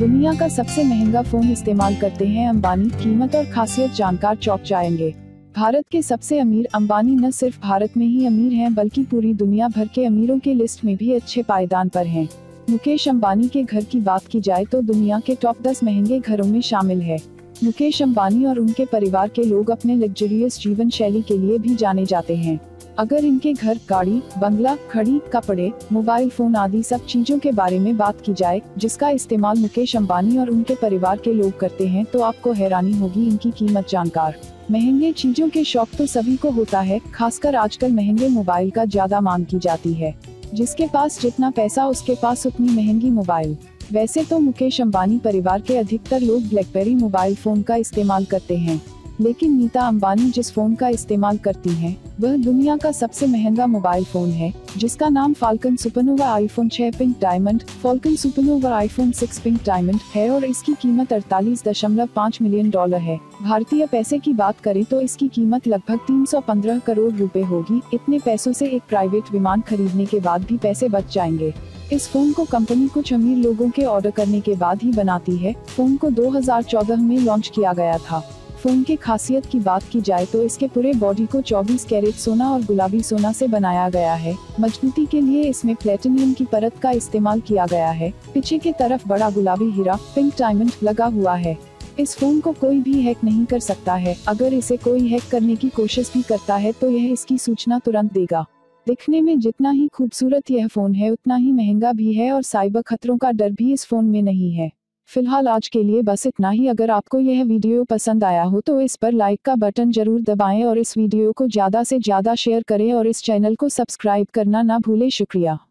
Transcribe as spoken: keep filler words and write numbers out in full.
दुनिया का सबसे महंगा फोन इस्तेमाल करते हैं अंबानी, कीमत और खासियत जानकार चौंक जाएंगे। भारत के सबसे अमीर अंबानी न सिर्फ भारत में ही अमीर हैं बल्कि पूरी दुनिया भर के अमीरों के लिस्ट में भी अच्छे पायदान पर हैं। मुकेश अंबानी के घर की बात की जाए तो दुनिया के टॉप दस महंगे घरों में शामिल है। मुकेश अंबानी और उनके परिवार के लोग अपने लग्जरियस जीवन शैली के लिए भी जाने जाते हैं। अगर इनके घर, गाड़ी, बंगला, घड़ी, कपड़े, मोबाइल फोन आदि सब चीजों के बारे में बात की जाए जिसका इस्तेमाल मुकेश अंबानी और उनके परिवार के लोग करते हैं तो आपको हैरानी होगी इनकी कीमत जानकर। महंगे चीजों के शौक तो सभी को होता है, खासकर आजकल महंगे मोबाइल का ज्यादा मांग की जाती है। जिसके पास जितना पैसा उसके पास उतनी महंगी मोबाइल। वैसे तो मुकेश अंबानी परिवार के अधिकतर लोग ब्लैकबेरी मोबाइल फोन का इस्तेमाल करते हैं, लेकिन नीता अंबानी जिस फोन का इस्तेमाल करती हैं, वह दुनिया का सबसे महंगा मोबाइल फोन है, जिसका नाम फाल्कन सुपरनोवा आईफोन छह pink diamond, Falcon Supernova iPhone छह पिंक डायमंड है और इसकी कीमत अड़तालीस दशमलव पाँच मिलियन डॉलर है। भारतीय पैसे की बात करें तो इसकी कीमत लगभग तीन सौ पंद्रह करोड़ रुपए होगी। इतने पैसों से एक प्राइवेट विमान खरीदने के बाद भी पैसे बच जाएंगे। इस फोन को कंपनी कुछ अमीर लोगों के ऑर्डर करने के बाद ही बनाती है। फोन को दो हज़ार चौदह में लॉन्च किया गया था। फोन की खासियत की बात की जाए तो इसके पूरे बॉडी को चौबीस कैरेट सोना और गुलाबी सोना से बनाया गया है। मजबूती के लिए इसमें प्लेटिनियम की परत का इस्तेमाल किया गया है। पीछे की तरफ बड़ा गुलाबी हीरा, पिंक डायमंड लगा हुआ है। इस फोन को कोई भी हैक नहीं कर सकता है। अगर इसे कोई हैक करने की कोशिश भी करता है तो यह इसकी सूचना तुरंत देगा। दिखने में जितना ही खूबसूरत यह फोन है उतना ही महंगा भी है और साइबर खतरों का डर भी इस फोन में नहीं है। फिलहाल आज के लिए बस इतना ही। अगर आपको यह वीडियो पसंद आया हो तो इस पर लाइक का बटन जरूर दबाएं और इस वीडियो को ज्यादा से ज्यादा शेयर करें और इस चैनल को सब्सक्राइब करना ना भूलें। शुक्रिया।